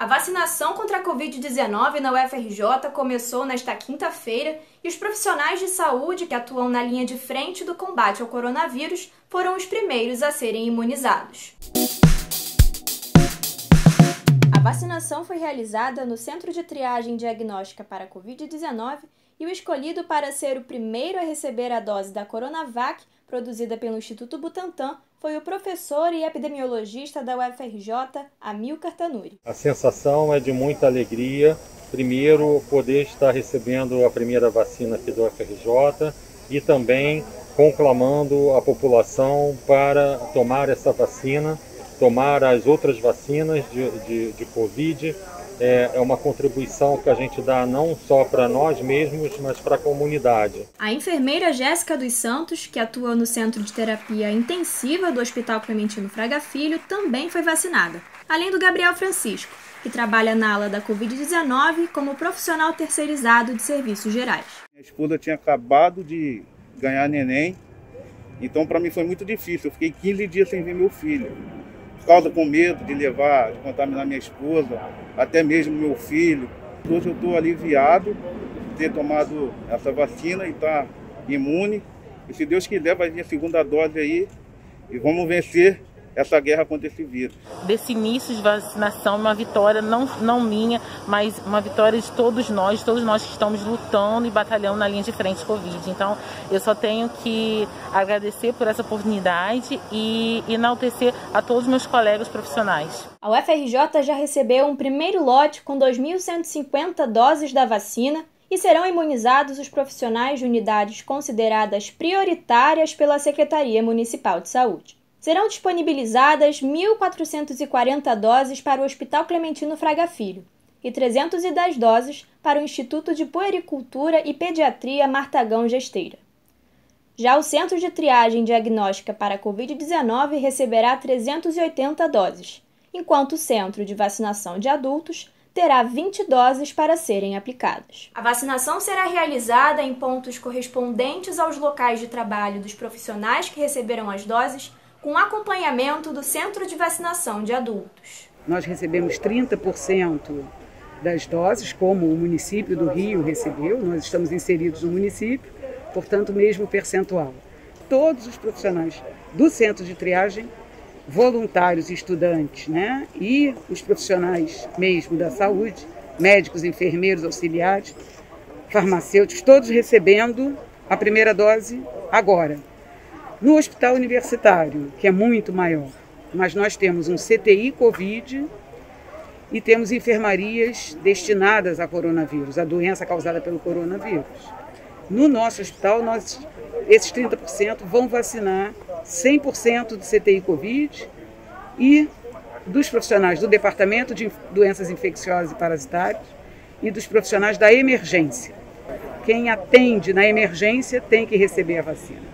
A vacinação contra a Covid-19 na UFRJ começou nesta quinta-feira e os profissionais de saúde que atuam na linha de frente do combate ao coronavírus foram os primeiros a serem imunizados. A vacinação foi realizada no Centro de Triagem Diagnóstica para a Covid-19 e o escolhido para ser o primeiro a receber a dose da Coronavac, produzida pelo Instituto Butantan, foi o professor e epidemiologista da UFRJ, Amilcar Tanuri. A sensação é de muita alegria. Primeiro, poder estar recebendo a primeira vacina aqui do UFRJ e também conclamando a população para tomar essa vacina, tomar as outras vacinas de Covid. É uma contribuição que a gente dá não só para nós mesmos, mas para a comunidade. A enfermeira Jéssica dos Santos, que atua no Centro de Terapia Intensiva do Hospital Clementino Fraga Filho, também foi vacinada, além do Gabriel Francisco, que trabalha na ala da Covid-19 como profissional terceirizado de serviços gerais. Minha esposa tinha acabado de ganhar neném, então para mim foi muito difícil. Eu fiquei 15 dias sem ver meu filho. Por causa com medo de levar, de contaminar minha esposa, até mesmo meu filho. Hoje eu estou aliviado de ter tomado essa vacina e estar imune. E se Deus quiser vai vir a segunda dose aí e vamos vencer essa guerra contra esse vírus. Desse início de vacinação, uma vitória não minha, mas uma vitória de todos nós que estamos lutando e batalhando na linha de frente Covid. Então, eu só tenho que agradecer por essa oportunidade e enaltecer a todos os meus colegas profissionais. A UFRJ já recebeu um primeiro lote com 2.150 doses da vacina e serão imunizados os profissionais de unidades consideradas prioritárias pela Secretaria Municipal de Saúde. Serão disponibilizadas 1.440 doses para o Hospital Clementino Fraga Filho e 310 doses para o Instituto de Puericultura e Pediatria Martagão Gesteira. Já o Centro de Triagem Diagnóstica para a Covid-19 receberá 380 doses, enquanto o Centro de Vacinação de Adultos terá 20 doses para serem aplicadas. A vacinação será realizada em pontos correspondentes aos locais de trabalho dos profissionais que receberam as doses, com acompanhamento do Centro de Vacinação de Adultos. Nós recebemos 30% das doses, como o município do Rio recebeu, nós estamos inseridos no município, portanto, o mesmo percentual. Todos os profissionais do Centro de Triagem, voluntários e estudantes, e os profissionais mesmo da saúde, médicos, enfermeiros, auxiliares, farmacêuticos, todos recebendo a primeira dose agora. No hospital universitário, que é muito maior, mas nós temos um CTI Covid e temos enfermarias destinadas a coronavírus, a doença causada pelo coronavírus. No nosso hospital, esses 30% vão vacinar 100% do CTI Covid e dos profissionais do Departamento de Doenças Infecciosas e Parasitárias e dos profissionais da emergência. Quem atende na emergência tem que receber a vacina.